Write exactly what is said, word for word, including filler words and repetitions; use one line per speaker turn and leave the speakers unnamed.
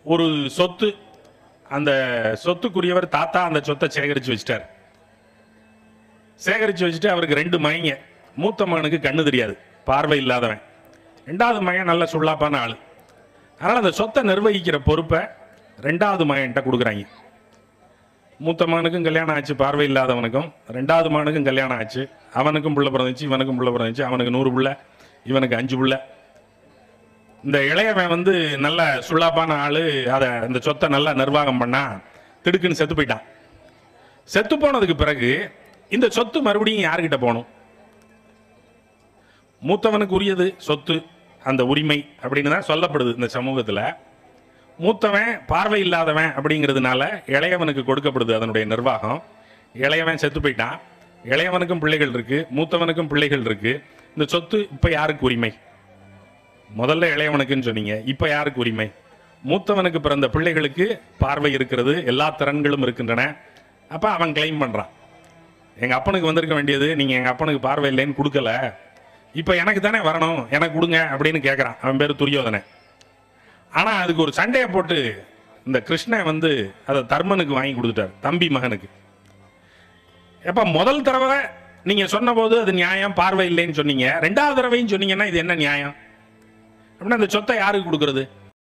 ஒரு சொத்து, அந்த சொத்துக்குரியவர் தாத்தா அந்த சொத்தை சேகரிச்சு வச்சிட்டார். சேகரிச்சு வச்சுட்டு அவருக்கு ரெண்டு மகங்க. மூத்த மகனுக்கு கண்ணு தெரியாது, பார்வை இல்லாதவன். ரெண்டாவது மகன் நல்ல சுள்ளாப்பான ஆள். அதனால் அந்த சொத்தை நிர்வகிக்கிற பொறுப்பை ரெண்டாவது மகன்கிட்ட கொடுக்குறாங்க. மூத்த மகனுக்கும் கல்யாணம் ஆச்சு, பார்வை இல்லாதவனுக்கும். ரெண்டாவது மகனுக்கும் கல்யாணம் ஆச்சு, அவனுக்கும் புள்ள பிறந்துச்சு, இவனுக்கும் புள்ள பிறந்துச்சு. அவனுக்கு நூறு புள்ள, இவனுக்கு அஞ்சு புள்ள. இந்த இளையவன் வந்து நல்ல சுள்ளாப்பான ஆளு, அதை அந்த சொத்தை நல்லா நிர்வாகம் பண்ணா திடுக்குன்னு செத்து போயிட்டான். செத்து போனதுக்கு பிறகு இந்த சொத்து மறுபடியும் யாருக்கிட்ட போகணும்? மூத்தவனுக்கு உரியது சொத்து, அந்த உரிமை அப்படின்னு தான் சொல்லப்படுது இந்த சமூகத்தில். மூத்தவன் பார்வை இல்லாதவன் அப்படிங்கிறதுனால இளையவனுக்கு கொடுக்கப்படுது அதனுடைய நிர்வாகம். இளையவன் செத்து போயிட்டான், இளையவனுக்கும் பிள்ளைகள் இருக்கு, மூத்தவனுக்கும் பிள்ளைகள் இருக்கு. இந்த சொத்து இப்ப யாருக்கு உரிமை? முதல்ல இளையவனுக்குன்னு சொன்னீங்க, இப்ப யாருக்கு உரிமை? மூத்தவனுக்கு பிறந்த பிள்ளைகளுக்கு பார்வை இருக்கிறது, எல்லா திறன்களும் இருக்கின்றன. அப்ப அவன் கிளைம் பண்றான், எங்க அப்பனுக்கு வந்திருக்க வேண்டியது நீங்க எங்க அப்பனுக்கு பார்வை இல்லைன்னு கொடுக்கல, இப்ப எனக்கு தானே வரணும், எனக்கு கொடுங்க அப்படின்னு கேட்கறான். அவன் பேரு துரியோதனன். ஆனா அதுக்கு ஒரு சண்டையை போட்டு இந்த கிருஷ்ணன் வந்து அதை தர்மனுக்கு வாங்கி கொடுத்துட்டார், தம்பி மகனுக்கு. எப்ப முதல் தடவை நீங்க சொன்ன போது அது நியாயம், பார்வை இல்லைன்னு சொன்னீங்க. ரெண்டாவது தடவையும் சொன்னீங்கன்னா இது என்ன நியாயம்? அப்படின்னா அந்த சொத்தை யாருக்கு கொடுக்கறது?